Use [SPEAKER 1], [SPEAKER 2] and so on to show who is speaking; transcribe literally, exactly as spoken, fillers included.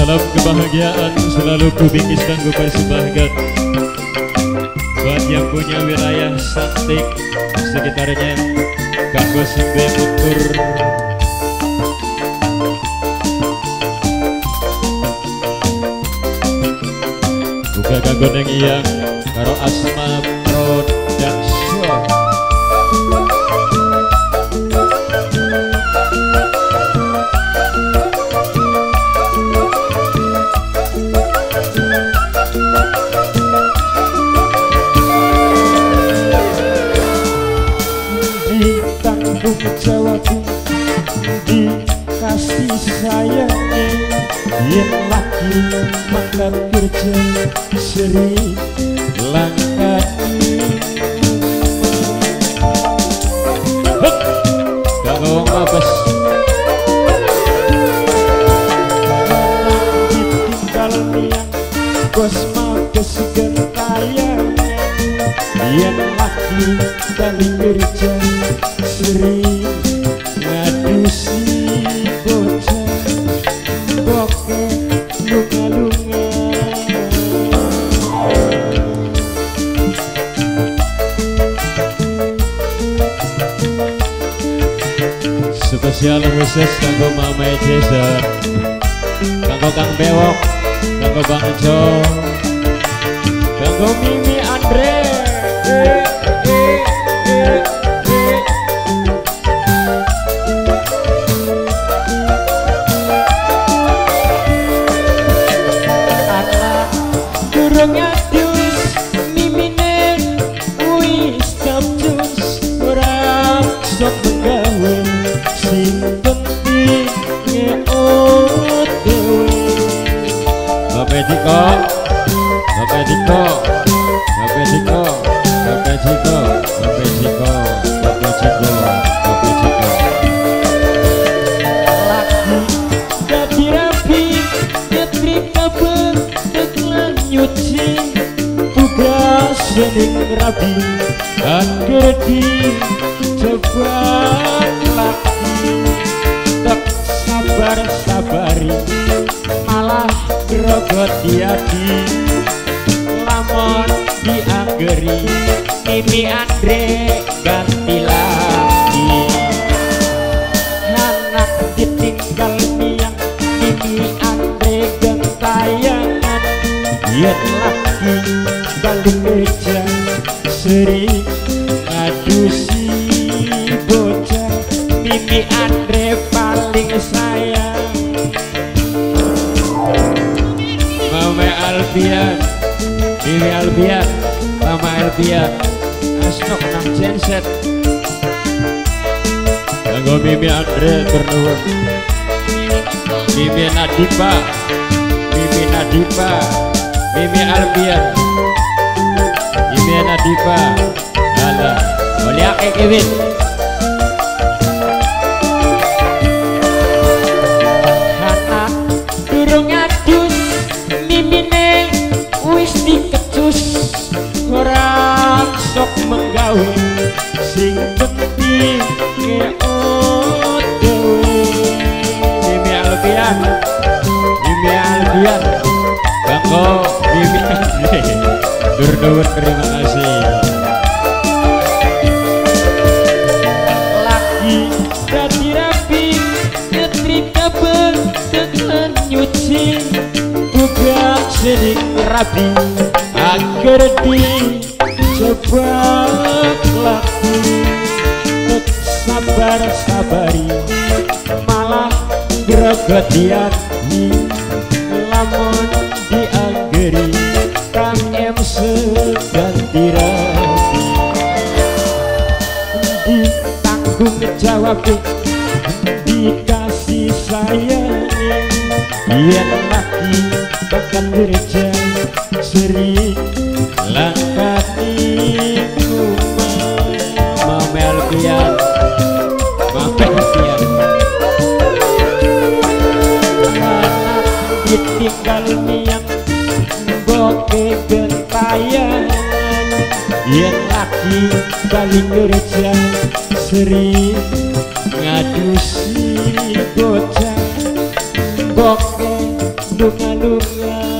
[SPEAKER 1] Salam kebahagiaan selalu kubingkis dan kupersembahkan buat yang punya wilayah Santik sekitarnya, kanggo simbe mutur buka kanggo neng iyang karo Asma Production.
[SPEAKER 2] Jawabku dikasih sayangnya, yang lagi mangkat kerja seri langkah
[SPEAKER 1] gak ngomong apa
[SPEAKER 2] ditinggal niang bos mages gentayangan, yang lagi kali kerja seri ngadusi bocah boke lunga-lunga.
[SPEAKER 1] spesial khusus kanggo Mama Jason, kanggo Kang Bewok, kanggo Bang Jo, kanggo Mimi Andre. eh, eh, eh. Bapak Diko, Bapak Diko, Bapak Diko, Bapak Diko, Bapak Diko, Bapak Diko, Bapak Diko.
[SPEAKER 2] Lagi jadi rapi, nyetri kabar, deklan nyuci, tugas sening rapi, agar di coba lagi, tak sabar sabari, malah grogot diadi, lamun dianggeri, Mimi Andre ganti lagi. Anak ditinggal niang, Mimi Andre gentayangan, yen lagi balik kerja seri ngadusi bocah, Mimi Andre paling sayang. Mama Alfian, Mimi Alfian, Mama Alfian, Asnok nang genset, kanggo Mimi Andre bernuwun, Mimi Nadipa, Mimi Nadipa, Mimi Alfian, Mimi Nadipa, Lala, Mulia Kevin. Orang sok menggawe sing penting ngeot dewe. Mimi Alfian, Mimi Alfian, kanggo Mimi Andre bernuwun terima kasih. Lagi dadi rapi, nyetri kabel dengan nyuci, tugas sening rapi, agar di coba lagi, tek sabar sabari, malah grogot diadi, lamun dianggeri, Kang M seganti rapi, ditanggung jawab, dikasih sayang, yang lagi bahkan kerja seri langkah di rumah. Mama Alfian, Mama Alfian, anak ditinggal niang boke gentayangan, yang lagi balik kerja seri ngadusi bocah boke lunga-lunga